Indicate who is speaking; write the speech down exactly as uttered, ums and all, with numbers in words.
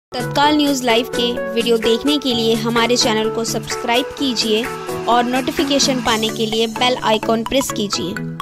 Speaker 1: तत्काल news live के video देखने के लिए हमारे चैनल को सब्सक्राइब कीजिए और नोटिफिकेशन पाने के लिए बेल आइकॉन प्रेस कीजिए।